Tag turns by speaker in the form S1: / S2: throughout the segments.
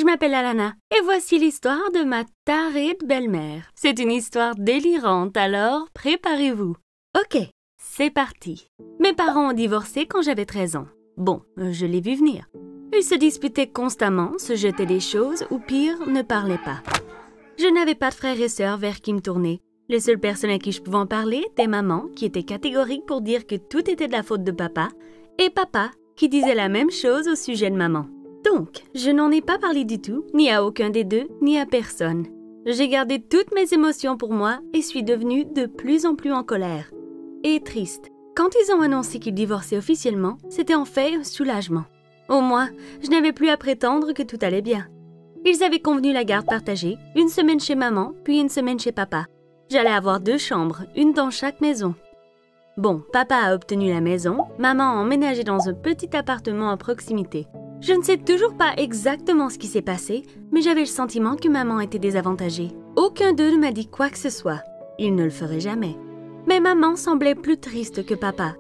S1: m'appelle Alana et voici l'histoire de ma tarée de belle-mère. C'est une histoire délirante, alors préparez-vous. Ok, c'est parti. Mes parents ont divorcé quand j'avais 13 ans. Bon, je l'ai vu venir. Ils se disputaient constamment, se jetaient des choses ou pire, ne parlaient pas. Je n'avais pas de frères et sœurs vers qui me tourner. Les seules personnes à qui je pouvais en parler étaient maman, qui était catégorique pour dire que tout était de la faute de papa, et papa, qui disait la même chose au sujet de maman. Donc, je n'en ai pas parlé du tout, ni à aucun des deux, ni à personne. J'ai gardé toutes mes émotions pour moi et suis devenue de plus en plus en colère. Et triste. Quand ils ont annoncé qu'ils divorçaient officiellement, c'était en fait un soulagement. Au moins, je n'avais plus à prétendre que tout allait bien. Ils avaient convenu la garde partagée, une semaine chez maman, puis une semaine chez papa. J'allais avoir 2 chambres, une dans chaque maison. Bon, papa a obtenu la maison, maman a emménagé dans un petit appartement à proximité. Je ne sais toujours pas exactement ce qui s'est passé, mais j'avais le sentiment que maman était désavantagée. Aucun d'eux ne m'a dit quoi que ce soit. Il ne le ferait jamais. Mais maman semblait plus triste que papa.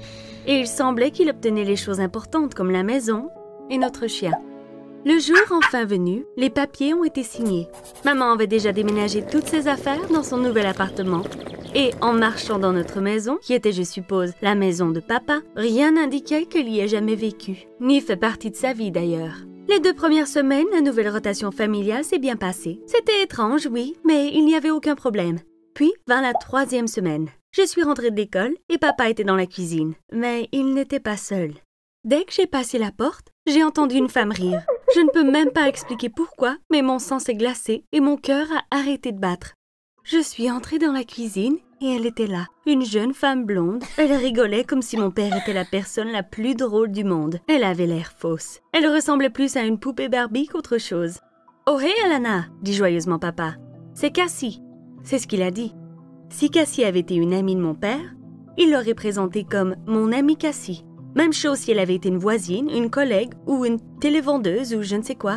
S1: Et il semblait qu'il obtenait les choses importantes comme la maison et notre chien. Le jour enfin venu, les papiers ont été signés. Maman avait déjà déménagé toutes ses affaires dans son nouvel appartement. Et en marchant dans notre maison, qui était, je suppose, la maison de papa, rien n'indiquait qu'elle y ait jamais vécu, ni fait partie de sa vie d'ailleurs. Les 2 premières semaines, la nouvelle rotation familiale s'est bien passée. C'était étrange, oui, mais il n'y avait aucun problème. Puis vint la 3e semaine. Je suis rentrée de l'école et papa était dans la cuisine, mais il n'était pas seul. Dès que j'ai passé la porte, j'ai entendu une femme rire. Je ne peux même pas expliquer pourquoi, mais mon sang s'est glacé et mon cœur a arrêté de battre. Je suis entrée dans la cuisine et elle était là, une jeune femme blonde. Elle rigolait comme si mon père était la personne la plus drôle du monde. Elle avait l'air fausse. Elle ressemblait plus à une poupée Barbie qu'autre chose. « Oh hey Alana !» dit joyeusement papa. « C'est Cassie. » C'est ce qu'il a dit. Si Cassie avait été une amie de mon père, il l'aurait présentée comme « mon amie Cassie ». Même chose si elle avait été une voisine, une collègue ou une télévendeuse ou je ne sais quoi.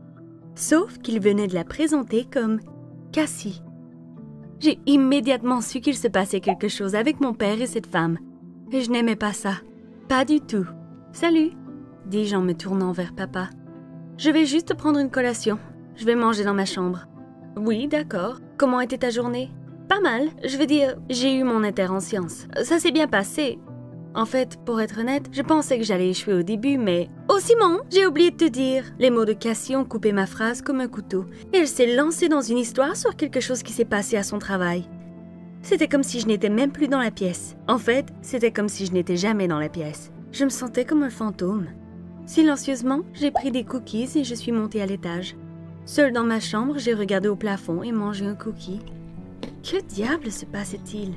S1: Sauf qu'il venait de la présenter comme Cassie. J'ai immédiatement su qu'il se passait quelque chose avec mon père et cette femme. Et je n'aimais pas ça. Pas du tout. « Salut !» dis-je en me tournant vers papa. « Je vais juste prendre une collation. Je vais manger dans ma chambre. »« Oui, d'accord. Comment était ta journée? »« Pas mal. Je veux dire, j'ai eu mon inter en sciences. Ça s'est bien passé. » En fait, pour être honnête, je pensais que j'allais échouer au début, mais... Oh Simon, j'ai oublié de te dire. Les mots de Cassie ont coupé ma phrase comme un couteau. Et elle s'est lancée dans une histoire sur quelque chose qui s'est passé à son travail. C'était comme si je n'étais même plus dans la pièce. En fait, c'était comme si je n'étais jamais dans la pièce. Je me sentais comme un fantôme. Silencieusement, j'ai pris des cookies et je suis montée à l'étage. Seule dans ma chambre, j'ai regardé au plafond et mangé un cookie. Que diable se passait-il?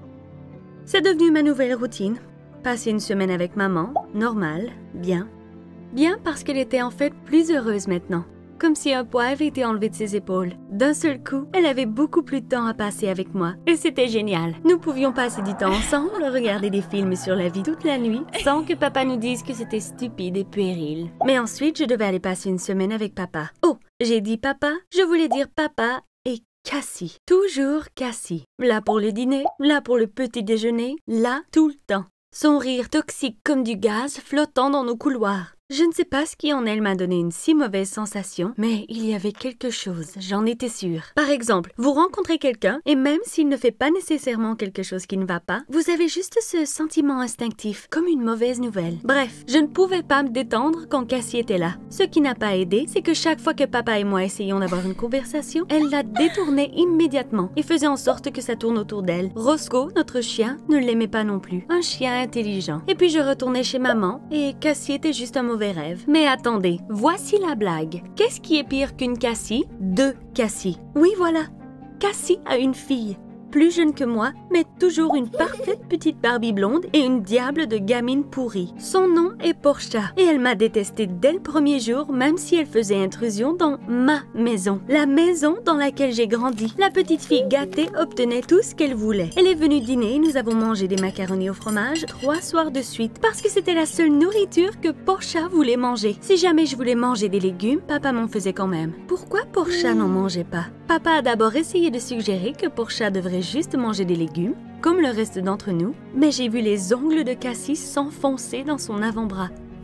S1: C'est devenu ma nouvelle routine. Passer une semaine avec maman, normal, bien. Bien parce qu'elle était en fait plus heureuse maintenant. Comme si un poids avait été enlevé de ses épaules. D'un seul coup, elle avait beaucoup plus de temps à passer avec moi. Et c'était génial. Nous pouvions passer du temps ensemble, regarder des films sur la vie toute la nuit, sans que papa nous dise que c'était stupide et puéril. Mais ensuite, je devais aller passer une semaine avec papa. Oh, j'ai dit papa, je voulais dire papa et Cassie. Toujours Cassie. Là pour le dîner, là pour le petit déjeuner, là tout le temps. Son rire toxique comme du gaz flottant dans nos couloirs. Je ne sais pas ce qui en elle m'a donné une si mauvaise sensation, mais il y avait quelque chose, j'en étais sûre. Par exemple, vous rencontrez quelqu'un et même s'il ne fait pas nécessairement quelque chose qui ne va pas, vous avez juste ce sentiment instinctif, comme une mauvaise nouvelle. Bref, je ne pouvais pas me détendre quand Cassie était là. Ce qui n'a pas aidé, c'est que chaque fois que papa et moi essayions d'avoir une conversation, elle la détournait immédiatement et faisait en sorte que ça tourne autour d'elle. Roscoe, notre chien, ne l'aimait pas non plus. Un chien intelligent. Et puis je retournais chez maman et Cassie était juste un mauvais rêve. Mais attendez, voici la blague. Qu'est-ce qui est pire qu'une Cassie? 2 Cassie. Oui, voilà. Cassie a une fille. Plus jeune que moi, mais toujours une parfaite petite Barbie blonde et une diable de gamine pourrie. Son nom est Portia et elle m'a détestée dès le premier jour, même si elle faisait intrusion dans ma maison. La maison dans laquelle j'ai grandi. La petite fille gâtée obtenait tout ce qu'elle voulait. Elle est venue dîner et nous avons mangé des macaronis au fromage 3 soirs de suite parce que c'était la seule nourriture que Portia voulait manger. Si jamais je voulais manger des légumes, papa m'en faisait quand même. Pourquoi Portia n'en mangeait pas? Papa a d'abord essayé de suggérer que Portia devrait juste manger des légumes, comme le reste d'entre nous, mais j'ai vu les ongles de Cassie s'enfoncer dans son avant-bras.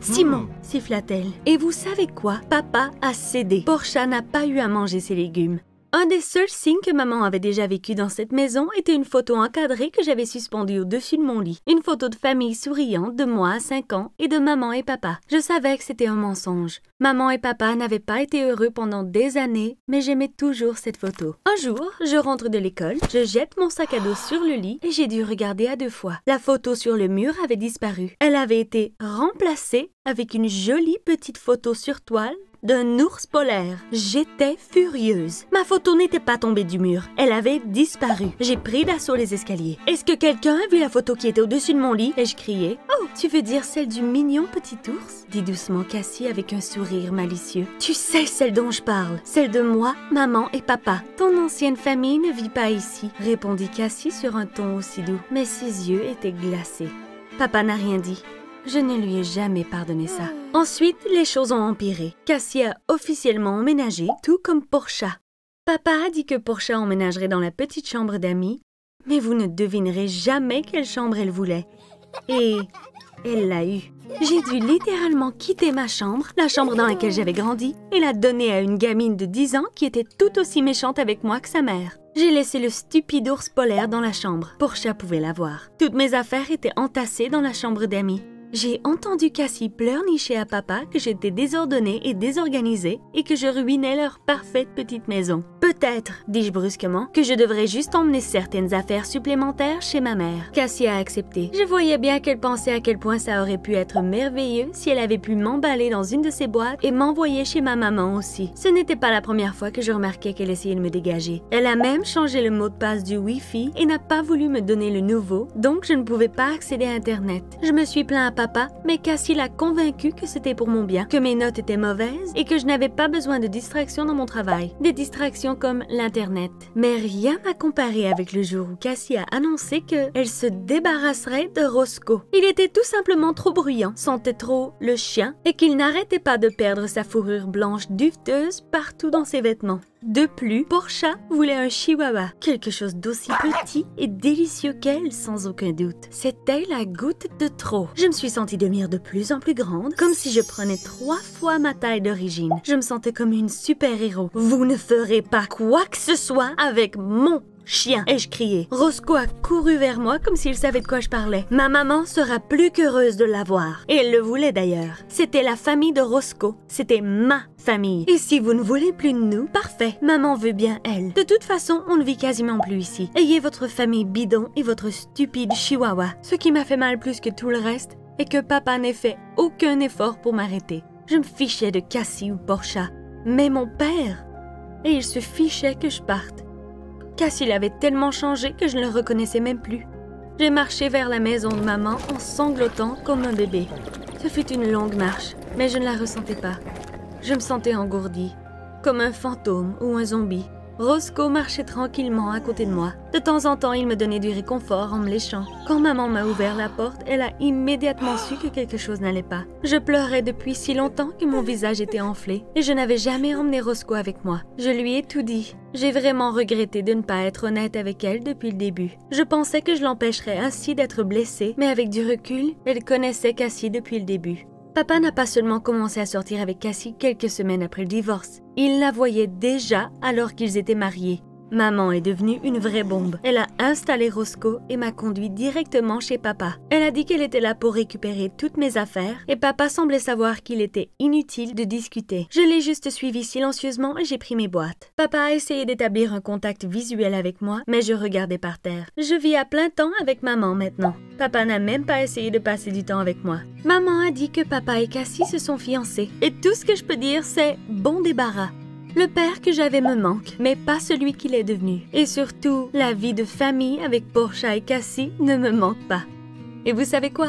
S1: Simon, siffla-t-elle. Et vous savez quoi? Papa a cédé. Portia n'a pas eu à manger ses légumes. Un des seuls signes que maman avait déjà vécu dans cette maison était une photo encadrée que j'avais suspendue au-dessus de mon lit. Une photo de famille souriante de moi à 5 ans et de maman et papa. Je savais que c'était un mensonge. Maman et papa n'avaient pas été heureux pendant des années, mais j'aimais toujours cette photo. Un jour, je rentre de l'école, je jette mon sac à dos sur le lit et j'ai dû regarder à 2 fois. La photo sur le mur avait disparu. Elle avait été remplacée avec une jolie petite photo sur toile d'un ours polaire. J'étais furieuse. Ma photo n'était pas tombée du mur. Elle avait disparu. J'ai pris d'assaut les escaliers. « Est-ce que quelqu'un a vu la photo qui était au-dessus de mon lit? » ai-je crié. « Oh, tu veux dire celle du mignon petit ours? » dit doucement Cassie avec un sourire malicieux. « Tu sais celle dont je parle. Celle de moi, maman et papa. Ton ancienne famille ne vit pas ici. » répondit Cassie sur un ton aussi doux. Mais ses yeux étaient glacés. Papa n'a rien dit. Je ne lui ai jamais pardonné ça. Ensuite, les choses ont empiré. Cassie a officiellement emménagé, tout comme Portia. Papa a dit que Portia emménagerait dans la petite chambre d'amis, mais vous ne devinerez jamais quelle chambre elle voulait. Et elle l'a eue. J'ai dû littéralement quitter ma chambre, la chambre dans laquelle j'avais grandi, et la donner à une gamine de 10 ans qui était tout aussi méchante avec moi que sa mère. J'ai laissé le stupide ours polaire dans la chambre. Portia pouvait l'avoir. Toutes mes affaires étaient entassées dans la chambre d'amis. J'ai entendu Cassie pleurnicher à papa que j'étais désordonnée et désorganisée et que je ruinais leur parfaite petite maison. Peut-être, dis-je brusquement, que je devrais juste emmener certaines affaires supplémentaires chez ma mère. Cassie a accepté. Je voyais bien qu'elle pensait à quel point ça aurait pu être merveilleux si elle avait pu m'emballer dans une de ses boîtes et m'envoyer chez ma maman aussi. Ce n'était pas la première fois que je remarquais qu'elle essayait de me dégager. Elle a même changé le mot de passe du Wi-Fi et n'a pas voulu me donner le nouveau, donc je ne pouvais pas accéder à Internet. Je me suis plaint à papa, mais Cassie l'a convaincu que c'était pour mon bien, que mes notes étaient mauvaises et que je n'avais pas besoin de distractions dans mon travail. Des distractions comme l'Internet. Mais rien à comparer avec le jour où Cassie a annoncé qu'elle se débarrasserait de Roscoe. Il était tout simplement trop bruyant, sentait trop le chien et qu'il n'arrêtait pas de perdre sa fourrure blanche duveteuse partout dans ses vêtements. De plus, Portia voulait un chihuahua, quelque chose d'aussi petit et délicieux qu'elle, sans aucun doute. C'était la goutte de trop. Je me suis sentie devenir de plus en plus grande, comme si je prenais 3 fois ma taille d'origine. Je me sentais comme une super-héros. « Vous ne ferez pas quoi que ce soit avec mon chien !» ai-je crié. Roscoe a couru vers moi comme s'il savait de quoi je parlais. Ma maman sera plus qu'heureuse de l'avoir. Et elle le voulait d'ailleurs. C'était la famille de Roscoe. C'était ma famille. Et si vous ne voulez plus de nous, parfait. Maman veut bien elle. De toute façon, on ne vit quasiment plus ici. Ayez votre famille bidon et votre stupide chihuahua. Ce qui m'a fait mal plus que tout le reste est que papa n'ait fait aucun effort pour m'arrêter. Je me fichais de Cassie ou Portia. Mais mon père... Et il se fichait que je parte. Cassie l'avait tellement changé que je ne le reconnaissais même plus. J'ai marché vers la maison de maman en sanglotant comme un bébé. Ce fut une longue marche, mais je ne la ressentais pas. Je me sentais engourdie, comme un fantôme ou un zombie. Roscoe marchait tranquillement à côté de moi. De temps en temps, il me donnait du réconfort en me léchant. Quand maman m'a ouvert la porte, elle a immédiatement su que quelque chose n'allait pas. Je pleurais depuis si longtemps que mon visage était enflé et je n'avais jamais emmené Roscoe avec moi. Je lui ai tout dit. J'ai vraiment regretté de ne pas être honnête avec elle depuis le début. Je pensais que je l'empêcherais ainsi d'être blessée, mais avec du recul, elle connaissait Cassie depuis le début. Papa n'a pas seulement commencé à sortir avec Cassie quelques semaines après le divorce. Il la voyait déjà alors qu'ils étaient mariés. Maman est devenue une vraie bombe. Elle a installé Roscoe et m'a conduit directement chez papa. Elle a dit qu'elle était là pour récupérer toutes mes affaires et papa semblait savoir qu'il était inutile de discuter. Je l'ai juste suivi silencieusement et j'ai pris mes boîtes. Papa a essayé d'établir un contact visuel avec moi, mais je regardais par terre. Je vis à plein temps avec maman maintenant. Papa n'a même pas essayé de passer du temps avec moi. Maman a dit que papa et Cassie se sont fiancés. Et tout ce que je peux dire, c'est bon débarras. Le père que j'avais me manque, mais pas celui qu'il est devenu. Et surtout, la vie de famille avec Portia et Cassie ne me manque pas. Et vous savez quoi?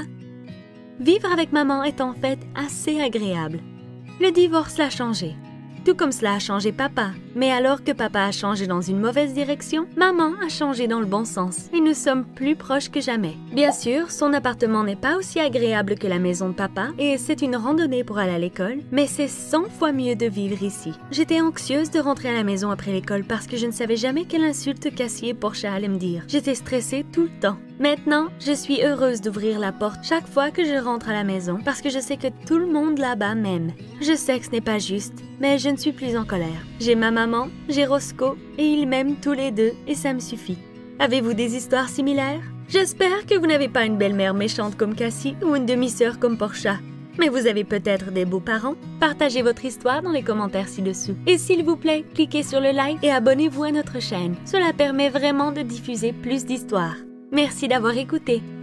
S1: Vivre avec maman est en fait assez agréable. Le divorce l'a changé, tout comme cela a changé papa. Mais alors que papa a changé dans une mauvaise direction, maman a changé dans le bon sens et nous sommes plus proches que jamais. Bien sûr, son appartement n'est pas aussi agréable que la maison de papa et c'est une randonnée pour aller à l'école, mais c'est 100 fois mieux de vivre ici. J'étais anxieuse de rentrer à la maison après l'école parce que je ne savais jamais quelle insulte Cassie et Portia allaient me dire. J'étais stressée tout le temps. Maintenant, je suis heureuse d'ouvrir la porte chaque fois que je rentre à la maison parce que je sais que tout le monde là-bas m'aime. Je sais que ce n'est pas juste, mais je ne suis plus en colère. J'ai ma maman, j'ai Roscoe et ils m'aiment tous les deux et ça me suffit. Avez-vous des histoires similaires? J'espère que vous n'avez pas une belle-mère méchante comme Cassie ou une demi-sœur comme Portia. Mais vous avez peut-être des beaux-parents? Partagez votre histoire dans les commentaires ci-dessous. Et s'il vous plaît, cliquez sur le like et abonnez-vous à notre chaîne. Cela permet vraiment de diffuser plus d'histoires. Merci d'avoir écouté.